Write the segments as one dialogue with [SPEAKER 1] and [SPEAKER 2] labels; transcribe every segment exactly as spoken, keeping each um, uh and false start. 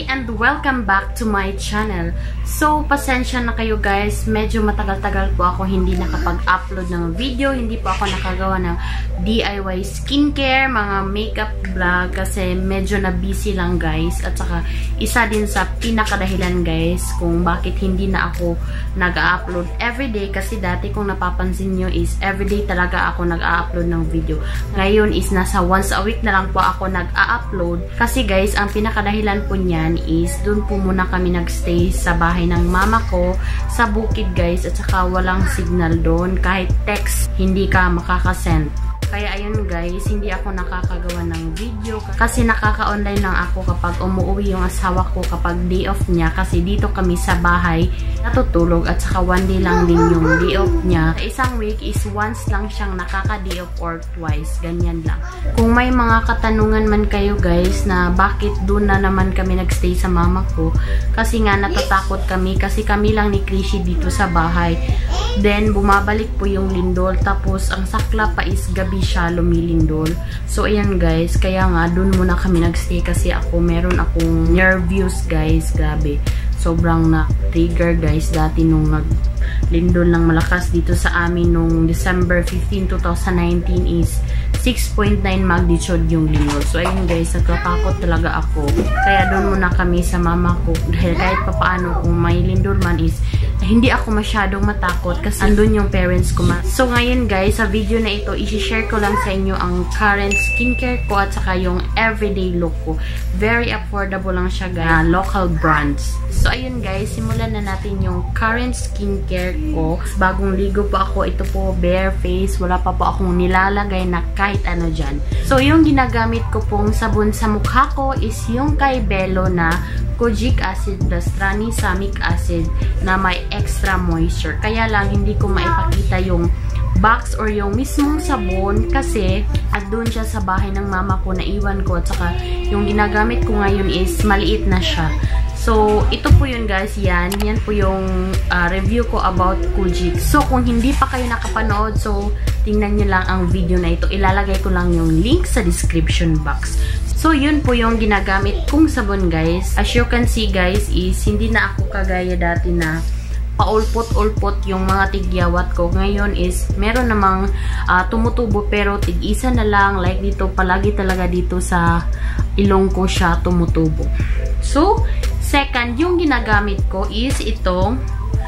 [SPEAKER 1] and welcome back to my channel. So, pasensya na kayo guys. Medyo matagal-tagal po ako hindi nakapag-upload ng video. Hindi po ako nakagawa ng D I Y skincare, mga makeup vlog kasi medyo na busy lang guys. At saka, isa din sa pinakadahilan guys kung bakit hindi na ako nag-upload everyday kasi dati kung napapansin nyo is everyday talaga ako nag-upload ng video. Ngayon is nasa once a week na lang po ako nag-upload kasi guys, ang pinakadahilan po niyan is dun po muna kami nagstay sa bahay ng mama ko sa bukid guys at saka walang signal doon kahit text hindi ka makakasend. Kaya ayun guys, hindi ako nakakagawa ng video kasi nakaka-online lang ako kapag umuwi yung asawa ko kapag day off niya kasi dito kami sa bahay natutulog at saka one day lang din yung day off niya. Sa isang week is once lang siyang nakaka-day off or twice, ganyan lang. Kung may mga katanungan man kayo guys na bakit doon na naman kami nagstay sa mama ko kasi nga natatakot kami kasi kami lang ni Krishy dito sa bahay. Then bumabalik po yung lindol tapos ang sakla pa is gabi siya lumilindol. So, ayan guys. Kaya nga, dun muna kami nagstay kasi ako, meron akong nervous guys. Grabe. Sobrang na-trigger guys. Dati nung naglindol ng malakas dito sa amin nung December fifteenth, two thousand nineteen is six point nine magnitude yung lindol. So, ayun guys. Nagtatakot talaga ako. Kaya dun muna kami sa mama ko. Dahil kahit papaano kung may lindol man is hindi ako masyadong matakot kasi andun yung parents ko. So, ngayon guys, sa video na ito, isi-share ko lang sa inyo ang current skincare ko at saka yung everyday look ko. Very affordable lang siya guys. Uh, local brands. So, ayun guys, simulan na natin yung current skincare ko. Bagong ligo po ako. Ito po, bare face. Wala pa po akong nilalagay na kahit ano dyan. So, yung ginagamit ko pong sabon sa mukha ko is yung kay Bello na kojic acid plus tranexamic acid na may extra moisture. Kaya lang hindi ko maipakita yung box or yung mismong sabon kasi andun siya sa bahay ng mama ko na iwan ko at saka yung ginagamit ko ngayon is maliit na siya. So, ito po yun guys. Yan. Yan po yung uh, review ko about Kojic. So, kung hindi pa kayo nakapanood, so, tingnan nyo lang ang video na ito. Ilalagay ko lang yung link sa description box. So, yun po yung ginagamit kong sabon guys. As you can see guys, is hindi na ako kagaya dati na paulpot-ulpot yung mga tigyawat ko. Ngayon is meron namang uh, tumutubo pero tig-isa na lang. Like dito, palagi talaga dito sa ilong ko siya tumutubo. So, second, yung ginagamit ko is ito,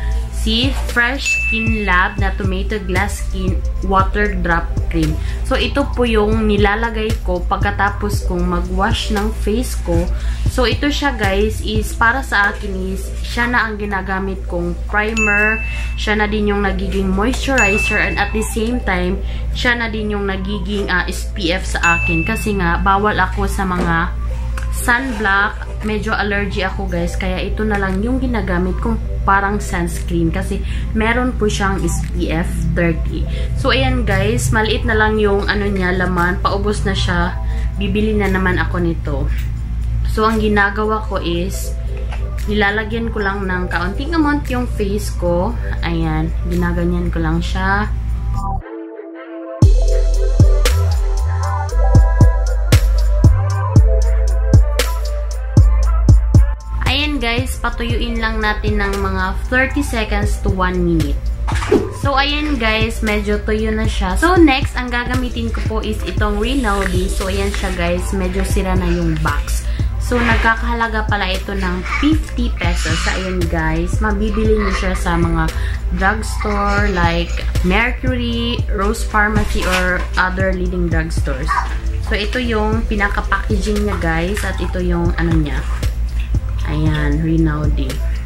[SPEAKER 1] si Fresh Skin Lab na Tomato Glass Skin Water Drop Cream. So, ito po yung nilalagay ko pagkatapos kong mag-wash ng face ko. So, ito siya guys is para sa akin is siya na ang ginagamit kong primer. Siya na din yung nagiging moisturizer and at the same time, siya na din yung nagiging uh, S P F sa akin. Kasi nga, bawal ako sa mga sunblock. Medyo allergy ako guys. Kaya ito na lang yung ginagamit kong parang sunscreen kasi meron po siyang S P F thirty. So, ayan guys. Maliit na lang yung ano niya, laman. Paubos na siya. Bibili na naman ako nito. So, ang ginagawa ko is nilalagyan ko lang ng kaunting amount yung face ko. Ayan. Ginaganyan ko lang siya. Guys, patuyuin lang natin ng mga thirty seconds to one minute. So, ayan guys, medyo tuyo na siya. So, next, ang gagamitin ko po is itong Rinaldi. So, ayan siya guys, medyo sira na yung box. So, nagkakahalaga pala ito ng fifty pesos. So, ayan guys, mabibili niyo siya sa mga drugstore like Mercury, Rose Pharmacy, or other leading drugstores. So, ito yung pinaka-packaging niya guys, at ito yung ano niya. Ayan, Rinaldi.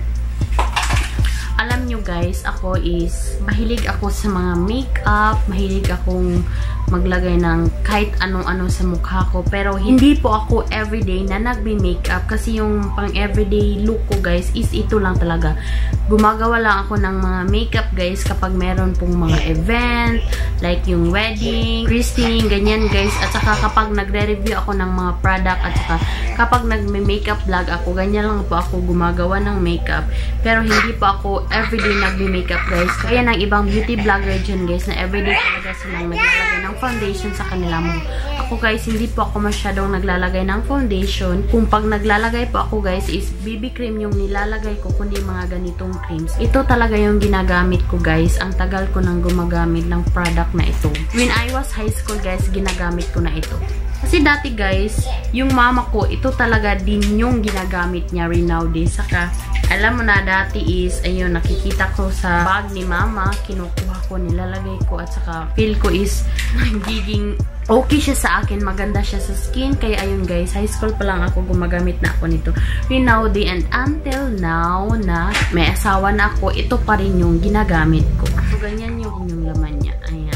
[SPEAKER 1] Alam nyo guys, ako is mahilig ako sa mga makeup, mahilig akong maglagay ng kahit anong-ano sa mukha ko. Pero hindi po ako everyday na nagbe-makeup kasi yung pang everyday look ko guys is ito lang talaga. Gumagawa lang ako ng mga makeup guys kapag meron pong mga event, like yung wedding, christening, ganyan guys. At saka kapag nagre-review ako ng mga product at saka kapag nagme-makeup vlog ako, ganyan lang po ako gumagawa ng makeup. Pero hindi po ako everyday nagbe-makeup guys. Kaya ng ibang beauty vlogger dyan guys na everyday talaga silang naglalagay ng foundation sa kanilang ako guys, hindi po ako masyadong naglalagay ng foundation. Kung pag naglalagay po ako guys is B B cream yung nilalagay ko, kundi mga ganitong creams. Ito talaga yung ginagamit ko guys. Ang tagal ko nang gumagamit ng product na ito. When I was high school guys, ginagamit ko na ito. Kasi dati guys, yung mama ko, ito talaga din yung ginagamit niya rin nowadays. Saka, alam mo na dati is, ayun, nakikita ko sa bag ni mama, kinukuha ko, nilalagay ko, at saka feel ko is, nagiging okay siya sa akin, maganda siya sa skin. Kaya ayun guys, high school pa lang ako, gumagamit na ako nito. Rin nowadays, and until now na may asawa na ako, ito pa rin yung ginagamit ko. So, ganyan yung, yung laman niya. Ayan.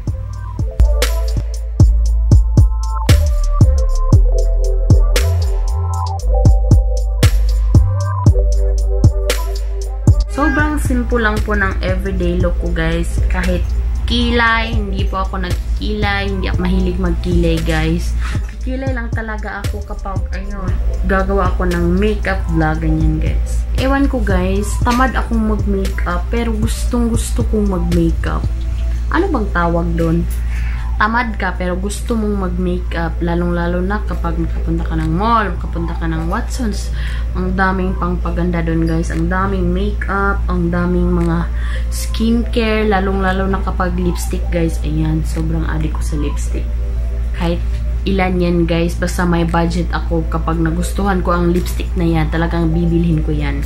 [SPEAKER 1] Sobrang simple lang po ng everyday look ko guys. Kahit kilay, hindi po ako nagkilay, hindi ako mahilig magkilay guys. Kilay lang talaga ako kapag ayun, gagawa ako ng makeup vlog, ganyan guys. Ewan ko guys, tamad akong mag-makeup pero gustong gusto kong mag-makeup. Ano bang tawag doon? Tamad ka pero gusto mong mag-makeup, lalong-lalo na kapag makapunta ka ng mall, makapunta ka ng Watsons. Ang daming pangpaganda doon guys, ang daming makeup, ang daming mga skincare, lalong-lalo na kapag lipstick guys. Ayan, sobrang addict ko sa lipstick. Kahit ilan yan guys, basta may budget ako, kapag nagustuhan ko ang lipstick na yan, talagang bibilhin ko yan.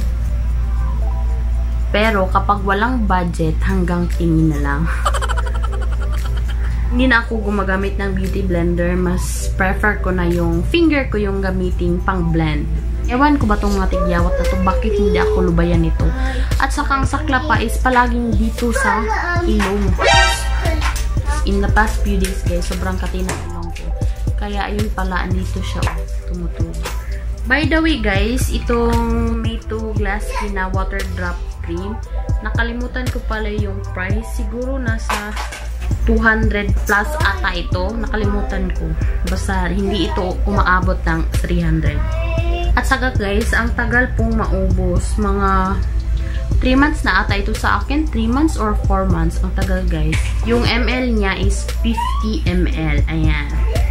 [SPEAKER 1] Pero kapag walang budget, hanggang tingin na lang. Hindi na ako gumagamit ng beauty blender. Mas prefer ko na yung finger ko yung gamitin pang blend. Ewan ko ba itong mga tigyawat na to, bakit hindi ako lubayan nito. At saka ang sakla pa is palaging dito sa ilong. In the past few days guys, sobrang kati na ilong ko. Kaya ayun pala, andito siya, oh, tumutubo. By the way guys, itong Mayto Glass Skin na water drop cream, nakalimutan ko pala yung price. Siguro nasa two hundred plus ata ito. Nakalimutan ko. Basta hindi ito umaabot ng three hundred. At saka guys, ang tagal pong maubos. Mga three months na ata ito sa akin. three months or four months. Ang tagal guys. Yung ml niya is fifty milliliters. Ayan.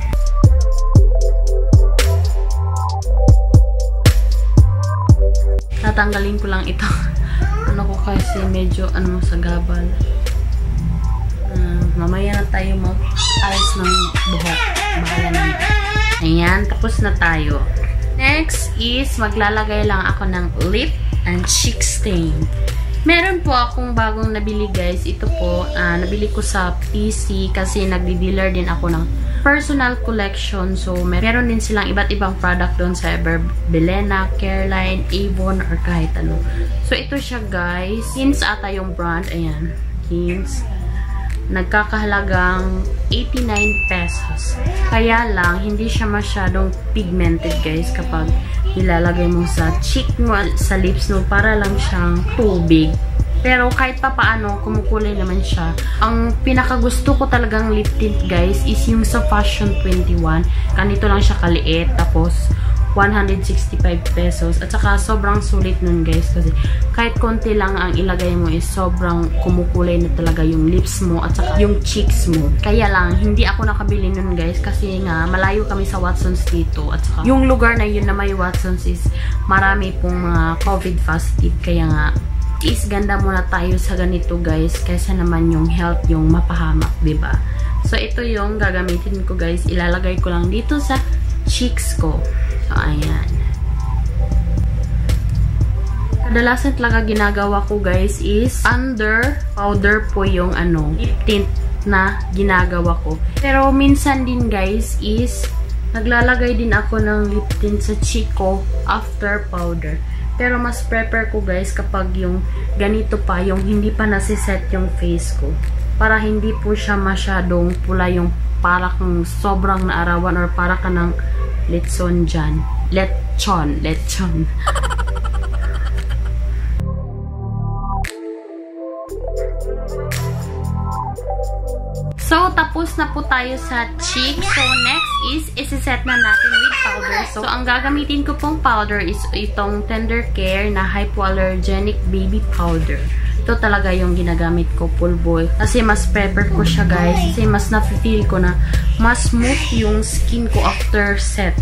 [SPEAKER 1] Tatanggalin ko lang ito. Ano ko kasi medyo ano sa gabal. Uh, mamaya na tayo mag-ayos ng buhok. Bahala na. Ayan, tapos na tayo. Next is, maglalagay lang ako ng lip and cheek stain. Meron po akong bagong nabili guys. Ito po, uh, nabili ko sa P C kasi nagdi-dealer din ako ng personal collection. So, meron din silang iba't ibang product doon sa Ever Belena, Careline, Avon, or kahit ano. So, ito siya guys. Hints ata yung brand. Ayan, Hints. Nagkakahalagang eighty-nine pesos. Kaya lang, hindi siya masyadong pigmented guys kapag ilalagay mo sa cheek mo, sa lips mo, para lang siyang tubig. Pero kahit pa paano, kumukulay naman siya. Ang pinakagusto ko talagang lip tint guys is yung sa Fashion twenty-one. Ganito lang siya kaliit. Tapos, one hundred sixty-five pesos. At saka, sobrang sulit nun guys. Kasi, kahit konti lang ang ilagay mo is sobrang kumukulay na talaga yung lips mo at saka yung cheeks mo. Kaya lang, hindi ako nakabili nun guys. Kasi nga, malayo kami sa Watsons dito. At saka, yung lugar na yun na may Watsons is marami pong mga COVID positive. Kaya nga, is ganda muna tayo sa ganito guys. Kaysa naman yung health yung mapahamak, diba? So, ito yung gagamitin ko guys. Ilalagay ko lang dito sa cheeks ko. So, ayan. Kadalasan talaga ginagawa ko guys is under powder po yung ano, lip tint na ginagawa ko. Pero minsan din guys is naglalagay din ako ng lip tint sa cheek ko after powder. Pero mas prefer ko guys kapag yung ganito pa, yung hindi pa nasiset yung face ko. Para hindi po siya masyadong pula, yung para kang sobrang naarawan or para ka ng letson dyan. Lechon. Lechon. So, tapos na po tayo sa cheek. So, next is, isi-set na natin with powder. So, ang gagamitin ko pong powder is itong Tender Care na Hypoallergenic Baby Powder. Ito ito talaga yung ginagamit ko, pulbo. Kasi mas prefer ko siya guys. Kasi mas na-feel ko na mas smooth yung skin ko after set.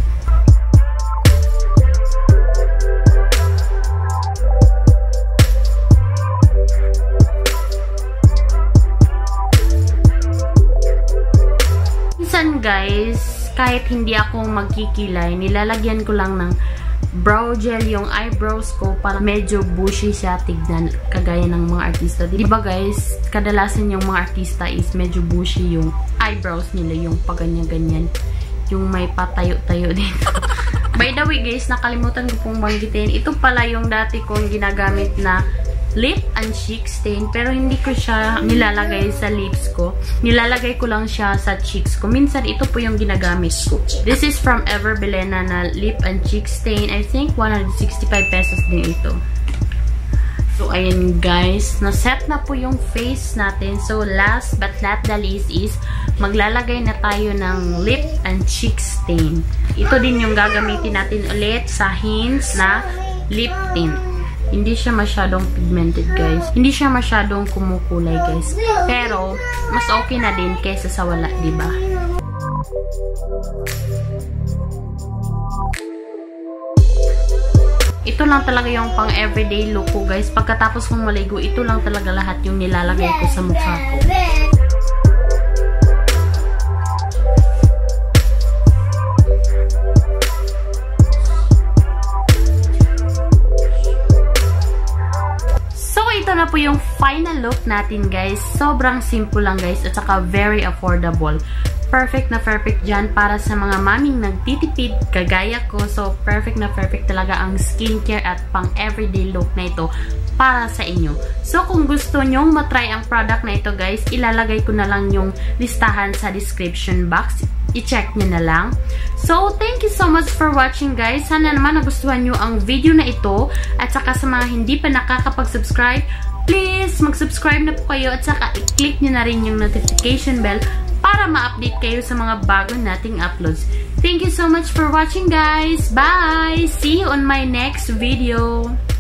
[SPEAKER 1] Minsan guys, kahit hindi ako magkikilay, nilalagyan ko lang ng brow gel yung eyebrows ko para medyo bushy siya tignan, kagaya ng mga artista. Diba guys, kadalasan yung mga artista is medyo bushy yung eyebrows nila, yung paganyan-ganyan, yung may patayo-tayo dito. By the way guys, nakalimutan ko pong banggitin, ito pala yung dati kong ginagamit na lip and cheek stain, pero hindi ko siya nilalagay sa lips ko. Nilalagay ko lang siya sa cheeks ko. Minsan, ito po yung ginagamit ko. This is from Ever Belena na lip and cheek stain. I think one hundred sixty-five pesos din ito. So, ayan guys. Na-set na po yung face natin. So, last but not the least is maglalagay na tayo ng lip and cheek stain. Ito din yung gagamitin natin ulit sa hints na lip tint. Hindi siya masyadong pigmented, guys. Hindi siya masyadong kumukulay, guys. Pero, mas okay na din kaysa sa wala, diba? Ito lang talaga yung pang everyday look ko, guys. Pagkatapos kong maligo, ito lang talaga lahat yung nilalagay ko sa mukha ko. Ito na po yung final look natin guys. Sobrang simple lang guys at saka very affordable. Perfect na perfect dyan para sa mga maming nagtitipid kagaya ko. So perfect na perfect talaga ang skincare at pang everyday look na ito para sa inyo. So kung gusto nyong matry ang product na ito guys, ilalagay ko na lang yung listahan sa description box. I-check nyo na lang. So, thank you so much for watching guys. Sana naman nagustuhan nyo ang video na ito. At saka sa mga hindi pa nakakapag-subscribe, please mag-subscribe na po kayo at saka i-click nyo na rin yung notification bell para ma-update kayo sa mga bago nating uploads. Thank you so much for watching guys. Bye! See you on my next video.